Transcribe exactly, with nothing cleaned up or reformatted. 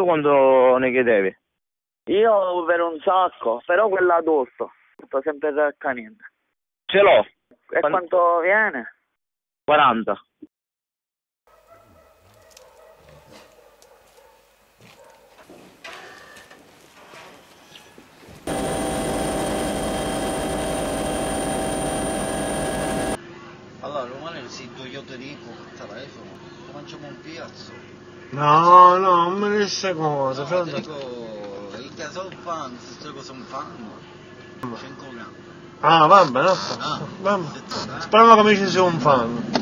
quanto ne chiedevi? Io per un sacco, però quella addosso, sto sempre da canina. Ce l'ho. E Quant- quanto viene? quaranta. Allora, Romano si io ti dico per telefono, ti facciamo un piazzo. No, no, non me ne dice cose, No, frate. ti dico, il caso fan, queste cose non fanno. cinque grammi. Ah, va bene, Ah, va bene. se- Speriamo che mi ci sia un fan.